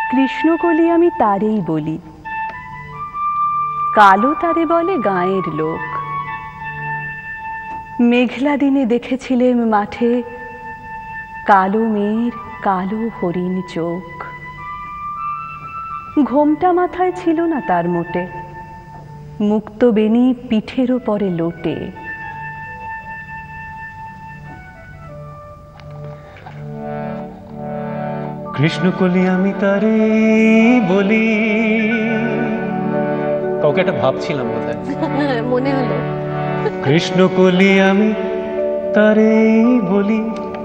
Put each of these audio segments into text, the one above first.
কৃষ্ণকলি আমি তারেই বলি, কালো তারে বলে গাঁয়ের লোক। মেঘলা দিনে দেখেছিলেম মাঠে কালো মেয়ের কালো হরিণ চোখ। ঘোমটা মাথায় ছিল না তার মোটে, মুক্ত বেনি পিঠের ওপরে লোটে। কৃষ্ণকলি আমি তারে বলি। কাউকে একটা ভাবছিলাম বোধহয়, মনে হলো। কৃষ্ণকলি আমি তারে বলি,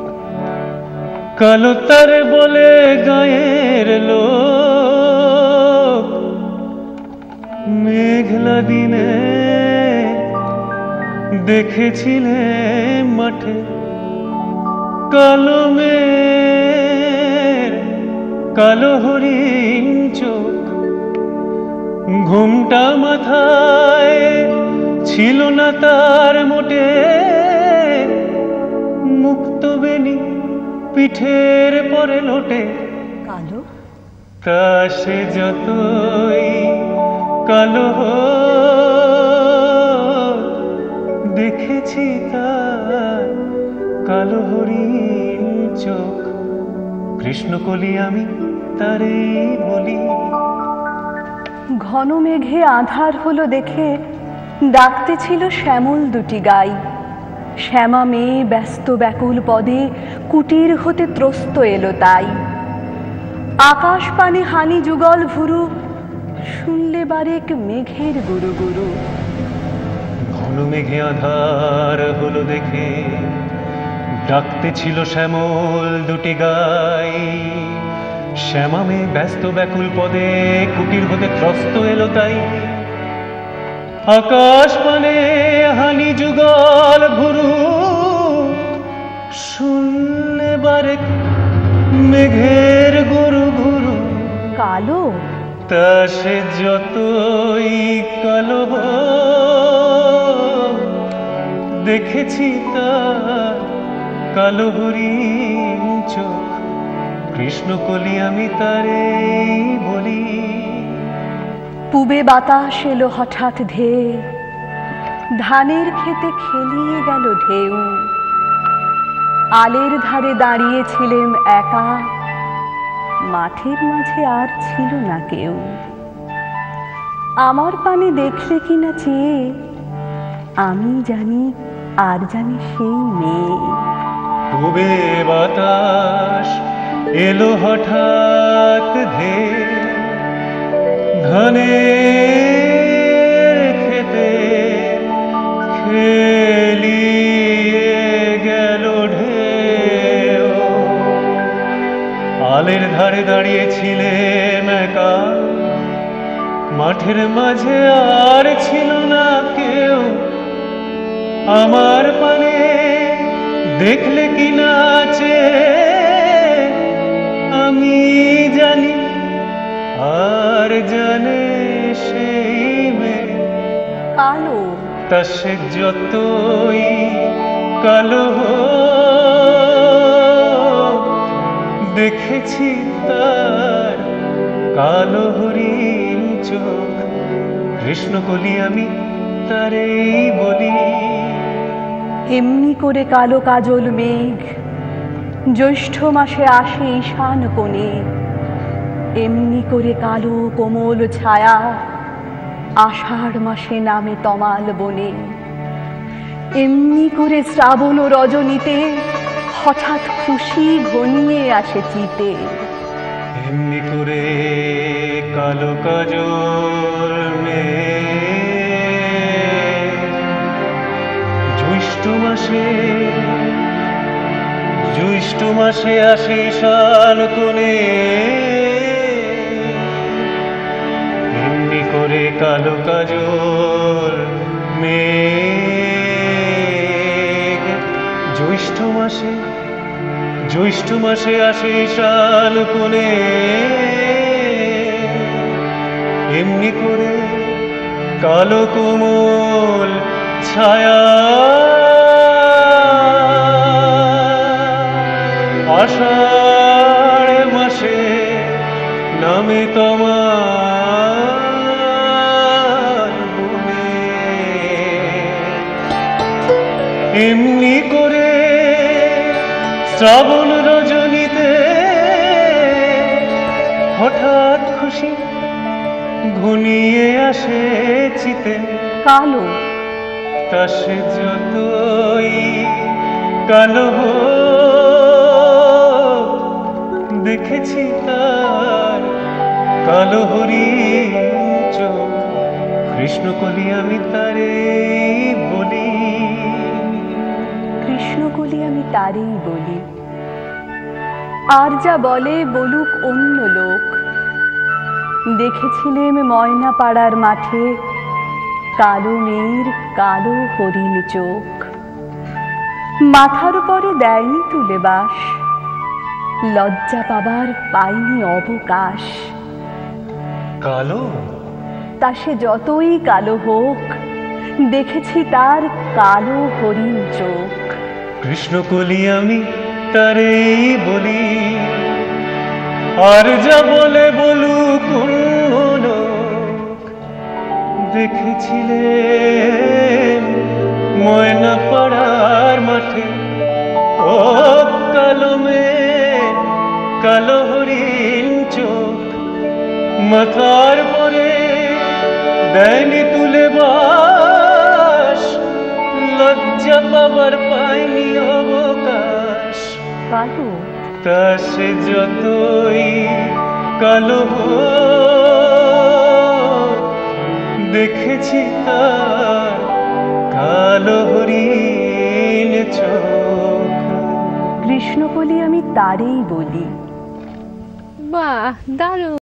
কালো তারে বলে গায়ের লোক। মেঘলা দিনে দেখেছিলে মাঠে কালো মেয়ের কালো হরিণ চোখ। ঘুমটা মাথায় ছিল না তার মোটে, মুক্ত বেনি পিঠের পরে লোটে। কালো তা সে যতই কালো দেখেছি তার কালো হরিণ চোখ। কৃষ্ণকলি আমি তারে বলি। ঘন মেঘে আধার হলো দেখে ডাকতে ছিল শ্যামল দুটি গাই। শ্যামা মেয়ে ব্যস্ত ব্যাকুল পদে কুটির হতে ত্রস্ত এলো তাই। আকাশ পানে হানি যুগল ভুরু, শুনলে বারেক মেঘের গুরু গুরু। ঘন মেঘে আধার হলো দেখে ডাকতে ছিল শ্যামল দুটি গাই। শ্যামা মেয়ে ব্যস্ত ব্যাকুল পদে কুটির হতে ত্রস্ত এলো তাই। আকাশ পানে হানি যুগল ভুরু, শুনলে বারেক মেঘের গুরু গুরু। কালো তা সে যতই কালো দেখেছি তার কালো হরিণ চোখ। কৃষ্ণকলি আমি তারে বলি। পূবে বাতাস এলো হঠাৎ ধেয়ে, ধানের খেতে খেলিয়ে গেল ঢেউ। আলের ধারে দাঁড়িয়েছিলেম একা, মাঠের মাঝে আর ছিল না কেউ। আমার পানে দেখলে কিনা চেয়ে, আমি জানি আর জানি সেই মেয়ে। পূবে বাতাস এলো হঠাৎ ধেয়ে, ধানের খেতে খেলিয়ে গেল ঢেউ। আলের ধারে দাঁড়িয়েছিলেম একা, মাঠের মাঝে আর ছিল না কেউ। আমার পানে দেখলে কি নাচে, আমি জানি আর জানে সেই মেয়ে। কালো তা সে যতই কালো দেখেছি তার কালো হরিণ চোখ। কৃষ্ণকলি আমি তারে বলি। এমনি করে কালো কাজল মেঘ জ্যৈষ্ঠ মাসে আসে ঈশান কোণে। এমনি করে কালো কোমল ছায়া আষাঢ় মাসে নামে তমাল বনে। এমনি করে শ্রাবণ ও রজনীতে হঠাৎ খুশি ঘনিয়ে আসে চিতে। এমনি করে কালো কাজল মেঘ জ্যৈষ্ঠ মাসে আসে ঈশান কোণে। এমনি করে কালো কাজল মেঘ জ্যৈষ্ঠ মাসে আসে ঈশান কোণে। এমনি করে কালো কোমল ছায়া আষাঢ় মাসে নামে তোমার বনে। এমনি করে শ্রাবণ রজনীতে হঠাৎ খুশি ঘনিয়ে আসে চিতে। কালো তা সে যতই কালো দেখেছি তার কালো হরিণ চোখ। কৃষ্ণকলি আমি তারে বলি, কৃষ্ণকলি আমি তারেই বলি। আর যা বলে বলুক অন্য লোক। দেখেছিলেম ময়না পাড়ার মাঠে কালো মেয়ের কালো হরিণ চোখ। মাথার উপরে দেয়নি তুলে বাস, লজ্জা পাবার পাইনি অবকাশ। কালো তা সে যতই কালো হোক, দেখেছি তার কালো হরিণ চোখ। কৃষ্ণকলি আমি তারে বলি। আর যা বলে বলুক অন্য লোক। দেখেছিলেন ময়না পাড়ার মাঠে ও কালো মেয়ে কালো হরিণ চোখ। মাথার পরে দেয়নি তুলে বাস, লজ্জা পাবার পায়নি অবকাশ। কালো তা সে যতই কালো দেখেছি তার কালো হরিণ চোখ। কৃষ্ণকলি আমি তারেই বলি। বাহ, দারুণ।